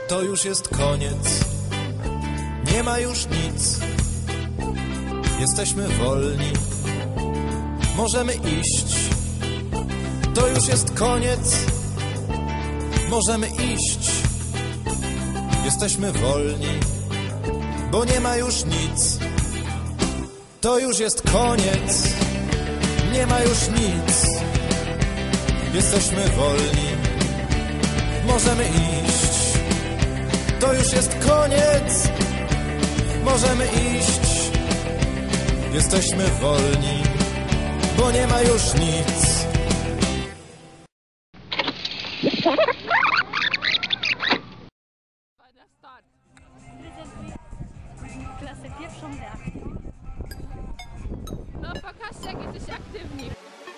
To już jest koniec, nie ma już nic. Jesteśmy wolni, możemy iść. To już jest koniec, możemy iść. Jesteśmy wolni, bo nie ma już nic. To już jest koniec, nie ma już nic. Jesteśmy wolni, możemy iść. To już jest koniec, możemy iść. Jesteśmy wolni, bo nie ma już nic. Klasę pierwszą D. No pokażcie, jak jesteś aktywni.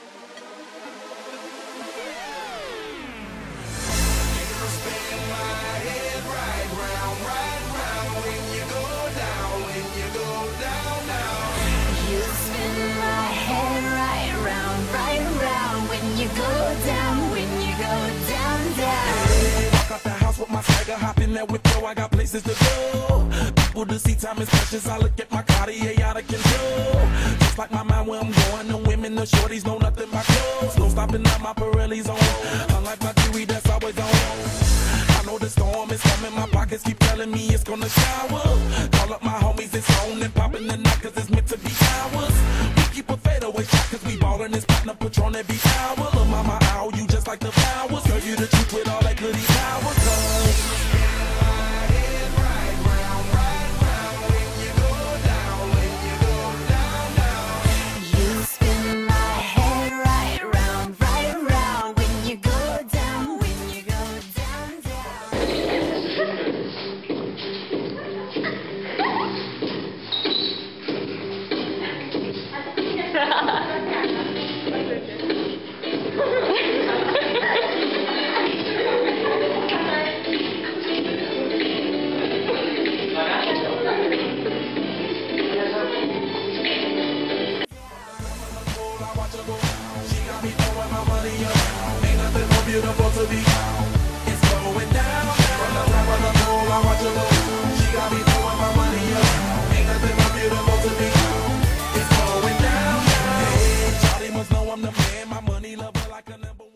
Hop in there with yo, I got places to go. People to see, time is precious. I look at my Cartier out of control. Just like my mind where I'm going. The women, the shorties know nothing but clothes. No stopping at my Pirelli's on. Unlike my jewelry that's always on. I know the storm is coming. My pockets keep telling me it's gonna shower. Call up my homies, it's on and popping the night 'cause it's meant to be ours. We keep a fadeaway shot 'cause we ballin' this platinum Patron every hour. Lil' mama, ow, you just like the flowers. Girl, you the truth with all that goody power. 'Cause beautiful to be. It's going down. From the top of the pool, I watch her go. She got me throwing my money up. Ain't nothing more beautiful to be. It's going down. Hey, Charlie must know I'm the man. My money lover like a number one.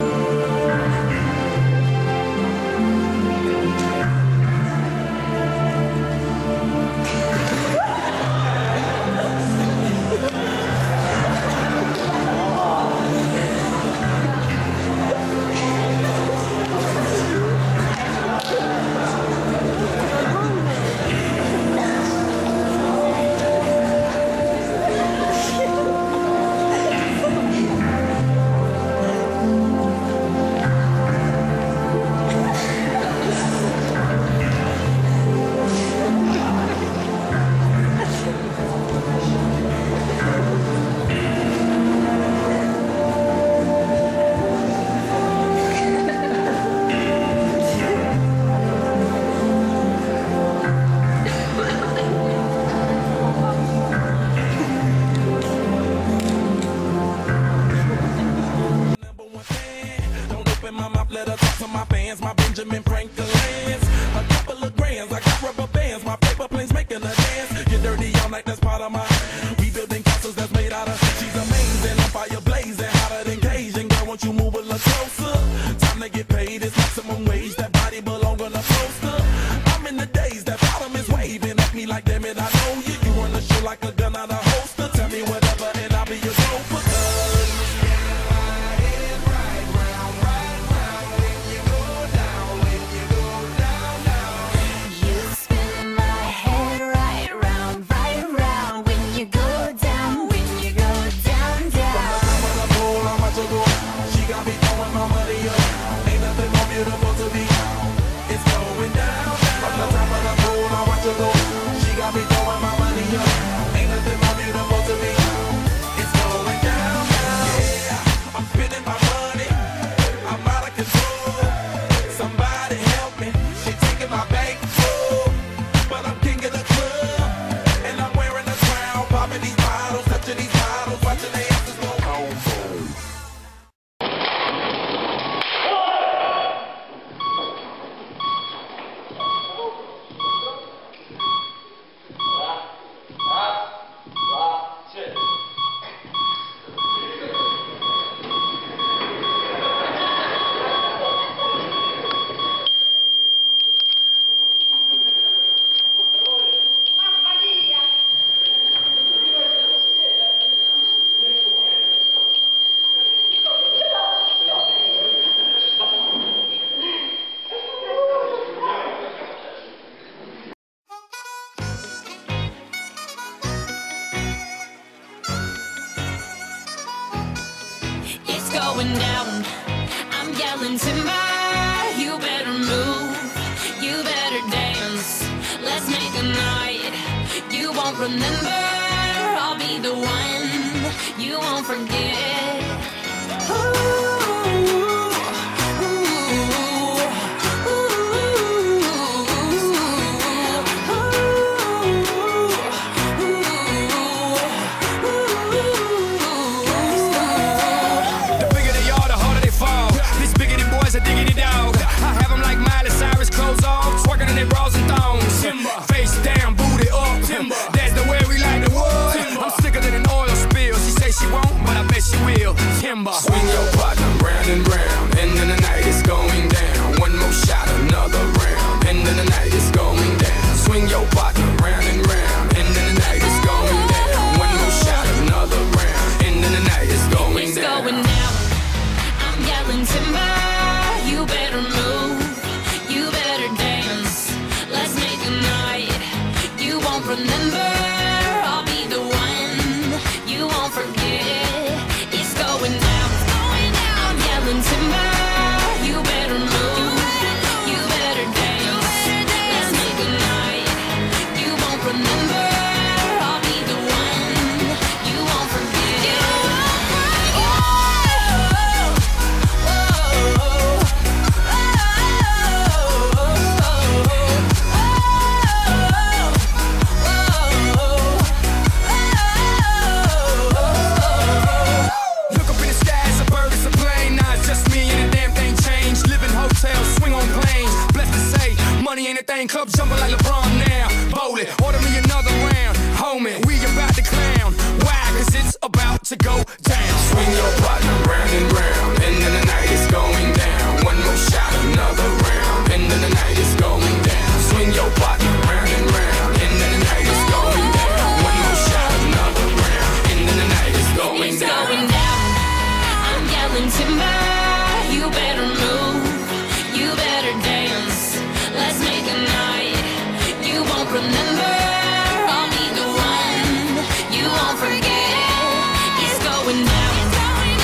Let her talk to my fans, my Benjamin Franklin's. A couple of grands, I got rubber bands, my paper planes making a dance. Get dirty all night, that's part of my. We building castles that's made out of. She's amazing, on fire blazing, hotter than Cajun. Girl, won't you move a little closer? Time to get paid, it's maximum wage. That body belong on a poster. I'm in the days, that bottom is waving at me like, damn it, I know you. You run the show like a gun out of holster. Tell me whatever, and I'll be your gopher. She got me throwing my money up. Ain't going down. I'm yelling timber, you better move, you better dance. Let's make a night you won't remember. I'll be the one you won't forget. Bras and thongs, timber. Face down, booty up, timber. That's the way we like the wood. Timber. I'm sicker than an oil spill. She say she won't, but I bet she will. Timber. Swing your partner round and round, and then the night is going down. One more shot, another round, and then the night is going down. Swing your partner round and round, and then the night is going down. One more shot, another round, and then the night is going down. It's going down. I'm yelling timber. You better move. You better dance. Let's make a night you won't remember. I'll be the one you won't forget. It's going down. I'm yelling timber. You better move. You better dance. Let's make a night you won't remember. I'll be the one you won't forget. Money ain't a thing, club jumping like LeBron now. Bowling, order me another round. Homie, we about to clown. Why? Cause it's about to go down. Swing your partner round and round, and then the night is going down. One more shot, another round, and then the night is going down. Swing your partner round and round, and then the night is going down. One more shot, another round, and then the night is going down. It's going down. I'm yelling timber. You better move. You better dance. Let's make a night you won't remember. I'll be the one you won't forget. It's going down.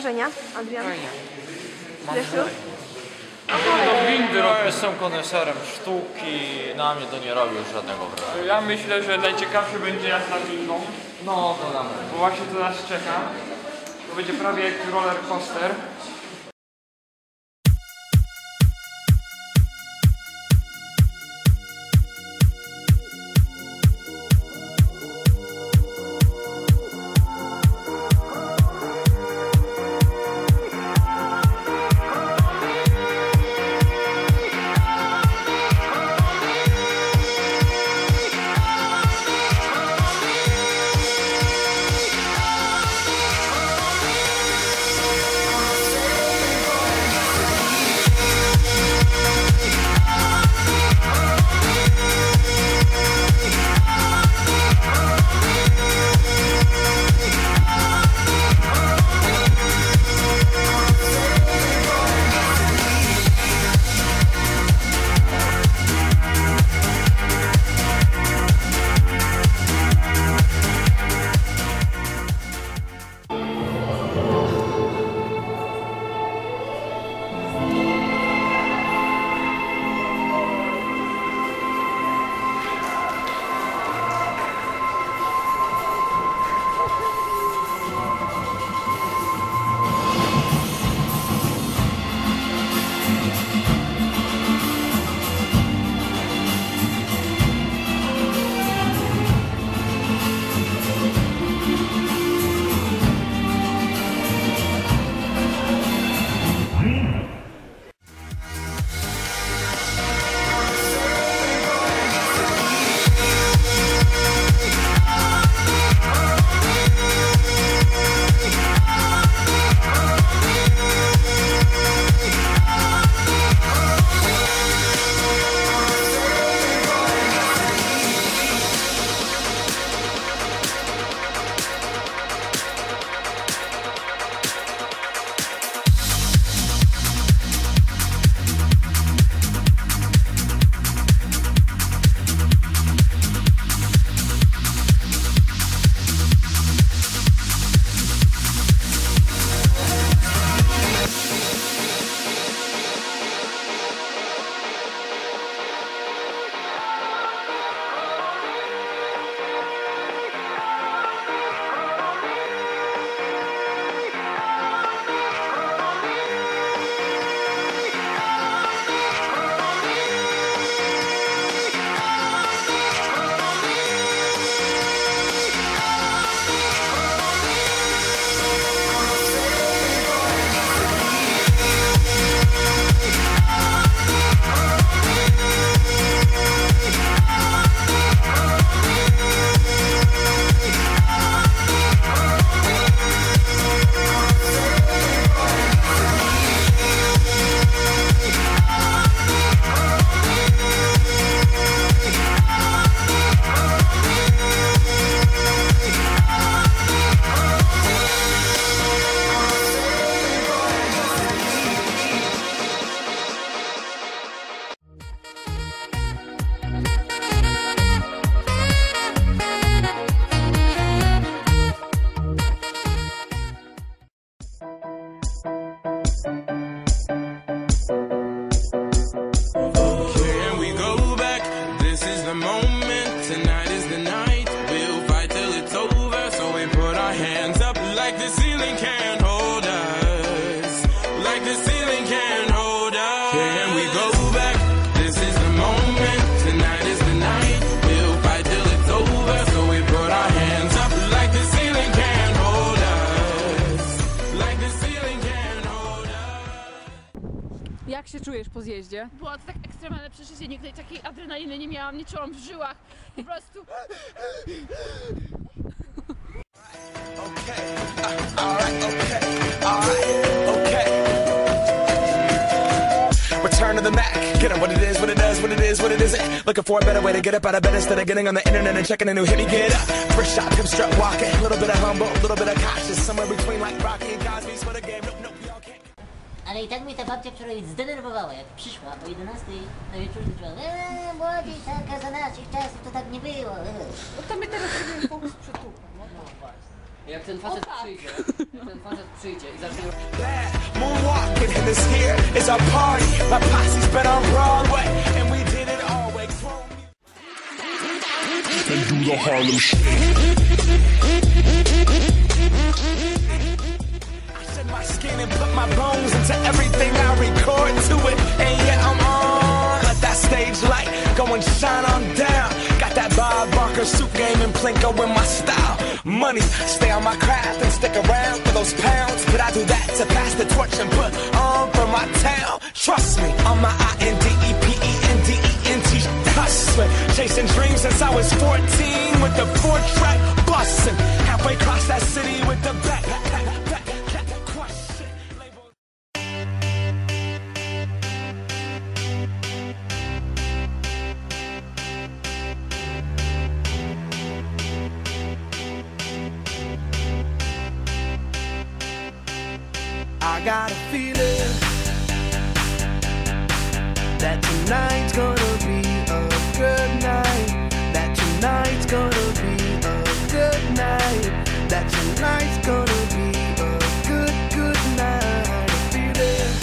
wrażenia, Adrian? Fajnie. Grzesiu? Do windy jestem koneserem sztuki, na mnie to nie robi już żadnego wrażenia. Ja myślę, że najciekawszy będzie jazda windą, No, to damy. bo właśnie to nas czeka. To będzie prawie jak roller coaster. Jak się czujesz po zjeździe? Było to tak ekstremalne przeżycie, nigdy takiej adrenaliny nie miałam, nie czułam w żyłach, po prostu... Return to the Mac. Get 'em what it is, what it does, what it is, what it isn't. Looking for a better way to get up out of bed instead of getting on the internet and checking a new hit. Me get up. First shot, come strut walking. A little bit of humble, a little bit of cautious. Somewhere between like Rocky and Cosby's for the game. Nope, nope, y'all can't. Ale i tak mnie ta babcia wczoraj zdenerwowała, jak przyszła o 11 na wieczór i zaczęła młodzież taka za naszych czasów to tak nie było. No to my teraz robimy fokus przytupu. No właśnie. Jak ten facet przyjdzie i zacznie... Moonwalking and this here is our party. My posse's been on Broadway and we did it all way. And do the Harlem Shake. I shed my skin and put my bones into everything I record to it. And yeah, I'm on. Let that stage light go and shine on down. Got that Bob Barker suit game and Plinko in my style. Money, stay on my craft and stick around for those pounds. But I do that to pass the torch and put on for my town. Trust me, I'm my INDEPENDENT hustling. Chasing dreams since I was 14 with the 4-track bustin'. Halfway across that city with the back question. I got a feeling that tonight's gonna be a good night. That tonight's gonna be a good night. That tonight's gonna be a good night. A feeling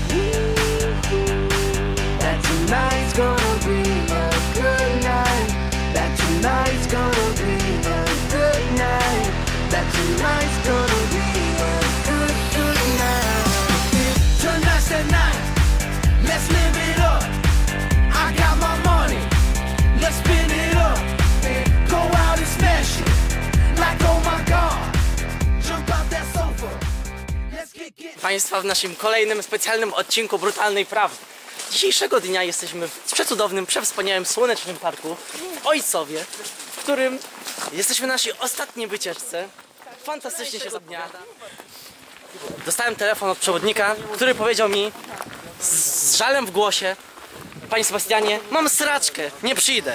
that tonight's gonna be a good night. That tonight's gonna be a good night. That tonight's gonna be a good night. Tonight's the night. Let's live it up. I got my money. Let's spin it up. Go out and smash it. Like oh my god. Jump out that sofa. Let's get. Państwa w naszym kolejnym specjalnym odcinku Brutalnej Prawdy. Dzisiejszego dnia jesteśmy w przecudownym, przewspaniałym, słonecznym parku w Ojcowie, w którym jesteśmy na naszej ostatniej wycieczce. Fantastycznie się dnia. Dostałem telefon od przewodnika, który powiedział mi z żalem w głosie: Panie Sebastianie, mam sraczkę, nie przyjdę.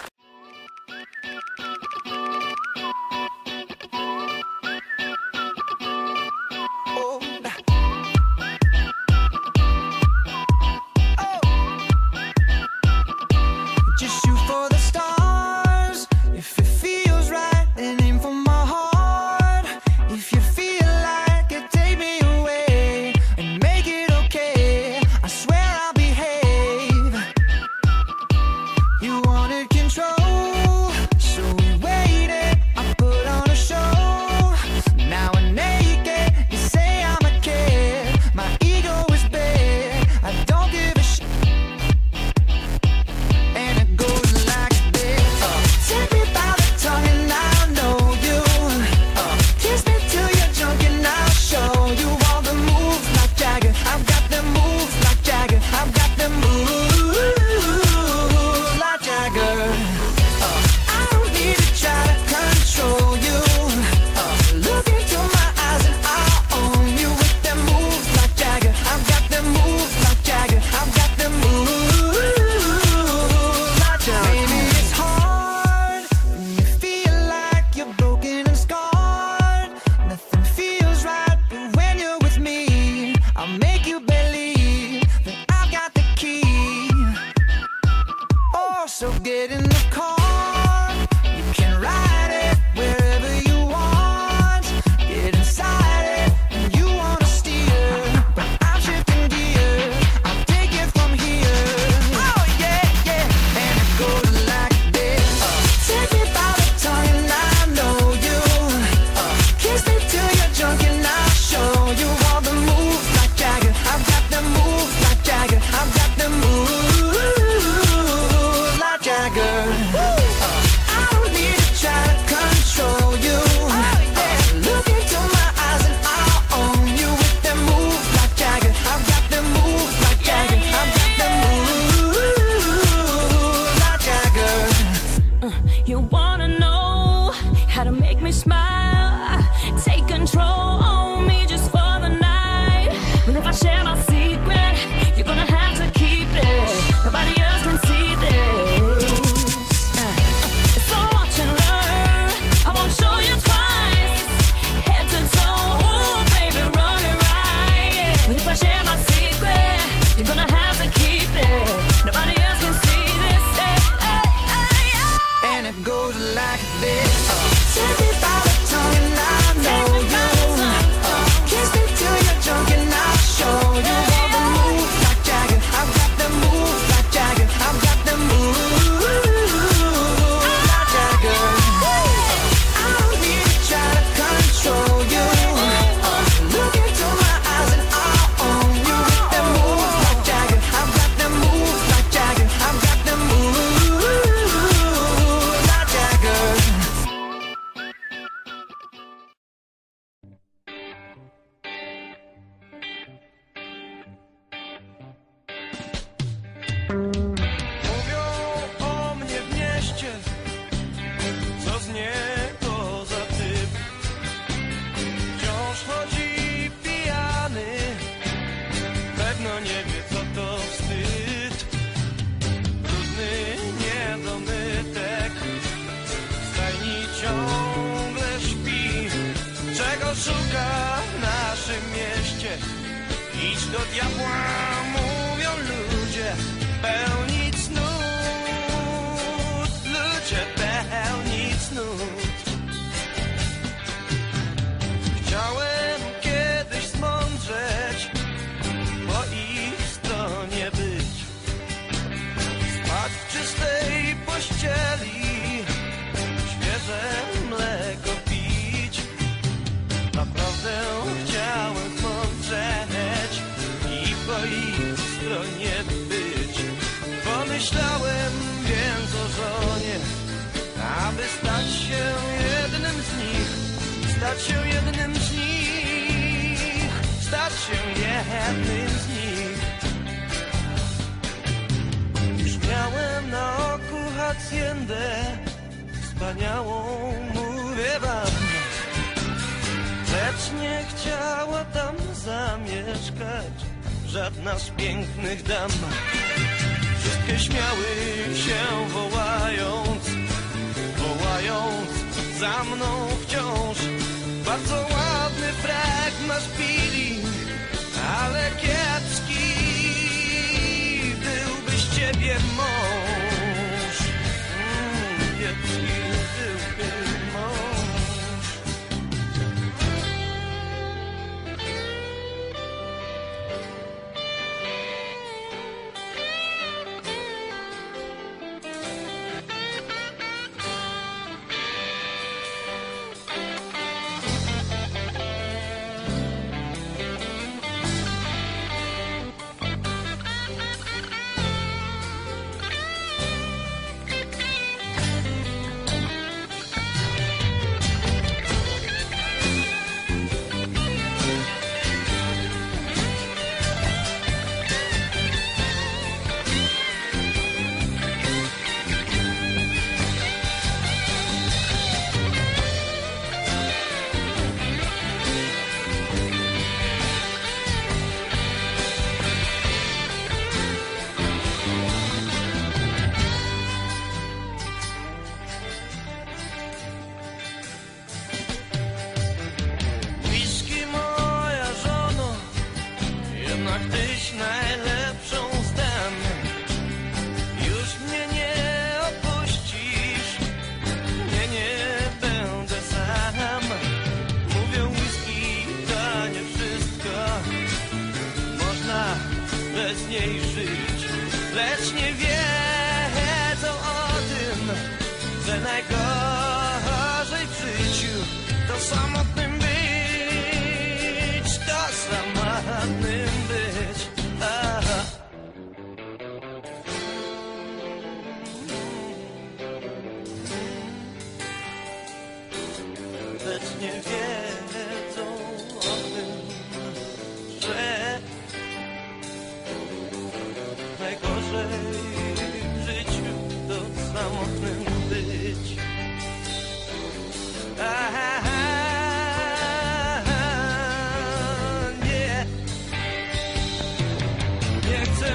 So get in the car, you can ride it wherever you want. Get inside it, and you wanna steer, but I'm shifting gears, I'll take it from here. Oh yeah, yeah, and it goes like this. Take me by the tongue and I know you. Kiss me till you're drunk and I'll show you all the moves like Jagger. I've got them moves like Jagger. I've got them moves. I don't need to try to szuka w naszym mieście? Idź do diabła, mówią ludzie, pełni cnót, ludzie pełni cnót. Chciałem kiedyś zmądrzeć, po ich stronie być, spać w czystej pościeli, świeże mleko pić. Naprawdę chciałem zmądrzeć i po ich stronie być. Pomyślałem więc o żonie, aby stać się jednym z nich, stać się jednym z nich, stać się jednym z nich. Już miałem na oku haciendę wspaniałą, mówię wam, lecz nie chciała tam zamieszkać żadna z pięknych dam. Wszystkie śmiały się wołając, wołając za mną wciąż. Bardzo ładny frak masz, Billy, ale kiepski byłby z ciebie mąż. Kiepski byłby mąż. Lecz nie wiedzą o tym, że najgorzej w życiu to samotnym być, to samotnym być. Aha. Lecz nie wiedzą o tym, że najgorzej w życiu to samotnym być. Nie, nie chcę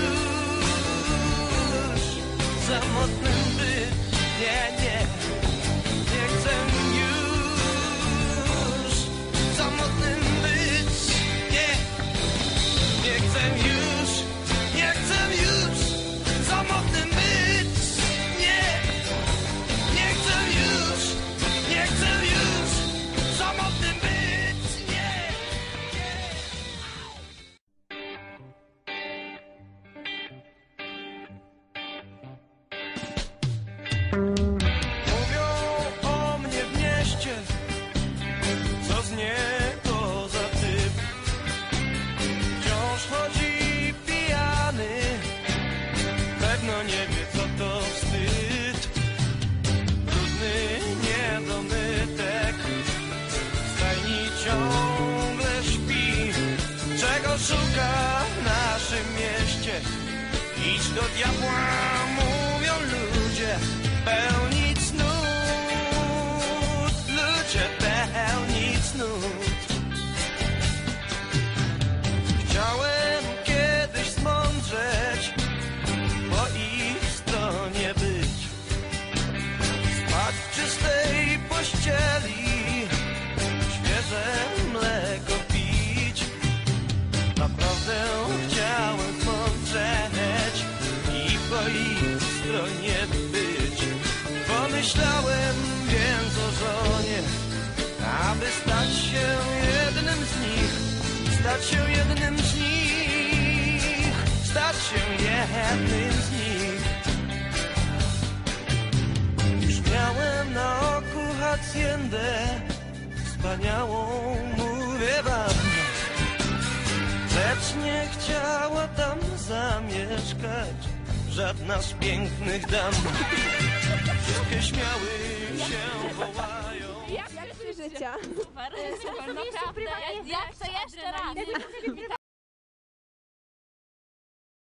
już samotnym być. Nie, nie, nie chcę już samotnym być. Nie, nie chcę już, nie chcę już samotnym być. Nie, nie chcę już, nie chcę już samotnym być. Nie, mówią o mnie w mieście, co z niego za typ. Wciąż chodzi pijany, pewno nie wie co to wstyd. Brudny niedomytek w stajni ciągle śpi. Czego szuka w naszym mieście? Idź do diabła, mówią ludzie, pełni cnót, ludzie pełni cnót. Chciałem kiedyś zmądrzeć, po ich stronie być, spać w czystej pościeli, świeże stać się jednym z nich. Już miałem na oku haciendę wspaniałą, mówię wam, lecz nie chciała tam zamieszkać żadna z pięknych dam. Wszystkie śmiały się wołają. Jak życia? Super, naprawdę. Ja chcę jeszcze raz.